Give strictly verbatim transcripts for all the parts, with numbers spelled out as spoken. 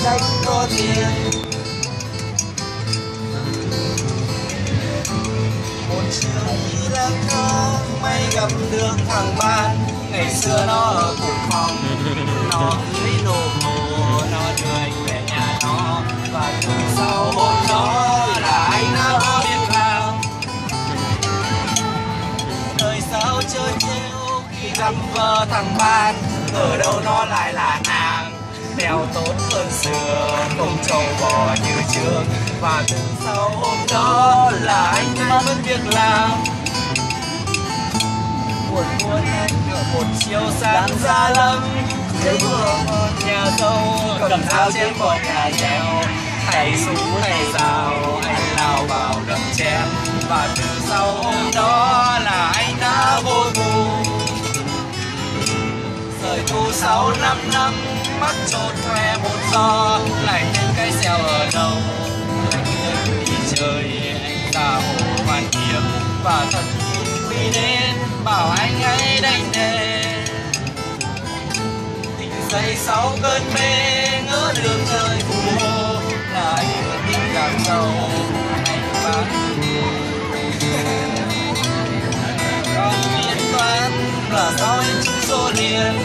tranh có tiền. Một chiều đi lang thang may gặp được thằng bạn, ngày xưa nó ở cùng phòng, nó cưới đồ hồ, nó đưa anh về nhà nó, và từ sau hôm đó là anh đã có biết làm. Đời sao chơi trêu khi gặp vợ thằng bạn, ở đâu nó lại là nàng, đeo tốt hơn xưa, không trâu bò như trước, và từ sau hôm đó là anh đã mất việc làm. Buồn buồn anh ở một chiều sáng ra lâm, thấy vừa một nhà dâu cầm dao chém một nhà nghèo, thầy súng thầy rào anh lao vào đập chém, và từ sau hôm đó là anh đã vô tù. Rời tù sáu năm năm mắt trột khoe một gió, lại thêm cái xeo ở đầu. Anh ơi đi chơi anh ra hồ Hoàn Kiếm, và thật quý đến bảo anh hãy đánh đền. Tình dậy sau cơn mê ngỡ đường trời phù hộ, là anh vừa tình cảm giàu anh bán con biết toán và sao anh chung số liền.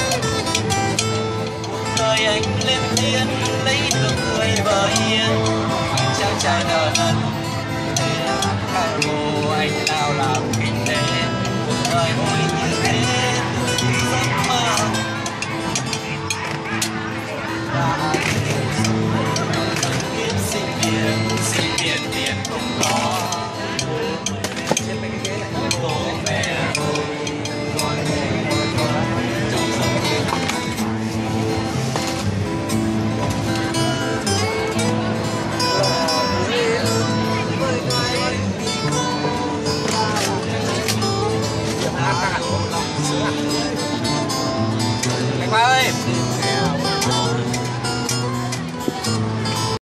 Cuộc đời anh lên thiên lấy được người vợ hiền, anh chàng trai nợ nần để hát ca ngô anh lao làm kinh tế. Cuộc đời vui như thế từ giấc mơ.